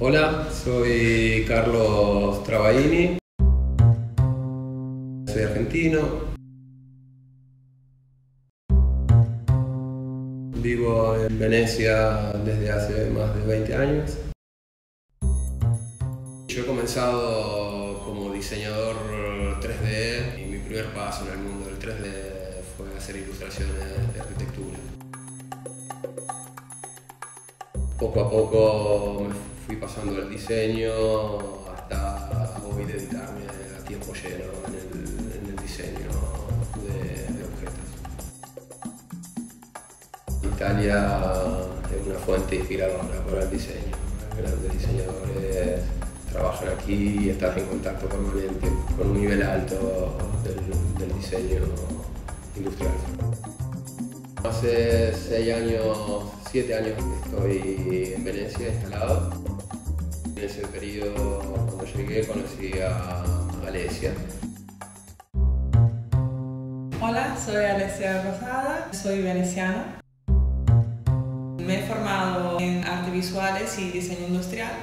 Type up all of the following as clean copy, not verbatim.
Hola, soy Carlos Travaini, soy argentino, vivo en Venecia desde hace más de 20 años. Yo he comenzado como diseñador 3D y mi primer paso en el mundo del 3D fue hacer ilustraciones de arquitectura. Poco a poco me fui pasando al diseño hasta hoy dedicarme a tiempo lleno en el diseño de objetos. Italia es una fuente inspiradora para el diseño. Grandes diseñadores trabajan aquí y están en contacto permanente con un nivel alto del diseño industrial. Hace 7 años que estoy en Venecia instalado. En ese periodo, cuando llegué, conocí a Alessia. Hola, soy Alessia Rosada, soy veneciana. Me he formado en artes visuales y diseño industrial.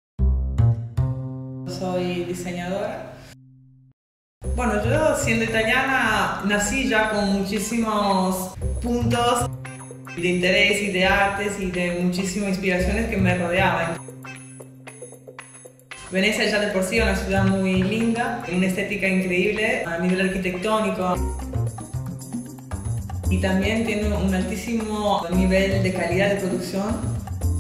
Soy diseñadora. Bueno, yo siendo italiana nací ya con muchísimos puntos de interés y de artes y de muchísimas inspiraciones que me rodeaban. Venecia ya de por sí es una ciudad muy linda, una estética increíble a nivel arquitectónico y también tiene un altísimo nivel de calidad de producción.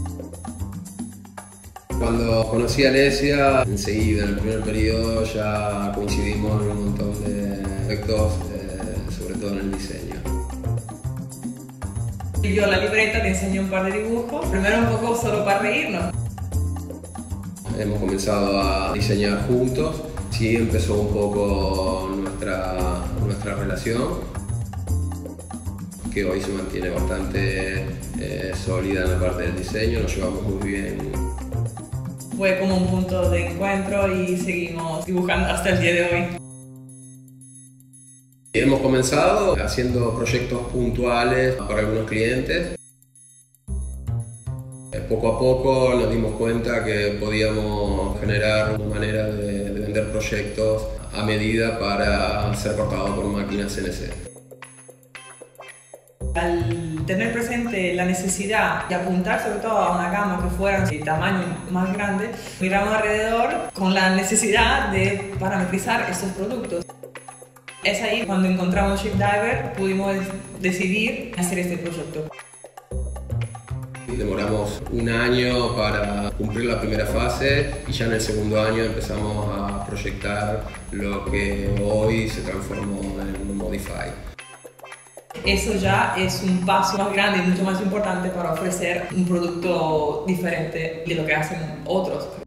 Cuando conocí a Alessia, enseguida, en el primer periodo, ya coincidimos en un montón de aspectos, sobre todo en el diseño. Yo la libreta te enseñé un par de dibujos, primero un poco solo para reírnos. Hemos comenzado a diseñar juntos, sí empezó un poco nuestra relación, que hoy se mantiene bastante sólida en la parte del diseño, nos llevamos muy bien. Fue como un punto de encuentro y seguimos dibujando hasta el día de hoy. Hemos comenzado haciendo proyectos puntuales para algunos clientes. Poco a poco nos dimos cuenta que podíamos generar una manera de vender proyectos a medida para ser cortados por máquinas CNC. Al tener presente la necesidad de apuntar sobre todo a una gama que fuera de tamaño más grande, miramos alrededor con la necesidad de parametrizar estos productos. Es ahí cuando encontramos Shipdiver, pudimos decidir hacer este proyecto. Demoramos un año para cumplir la primera fase y ya en el segundo año empezamos a proyectar lo que hoy se transformó en Modify. Eso ya es un paso más grande y mucho más importante para ofrecer un producto diferente de lo que hacen otros.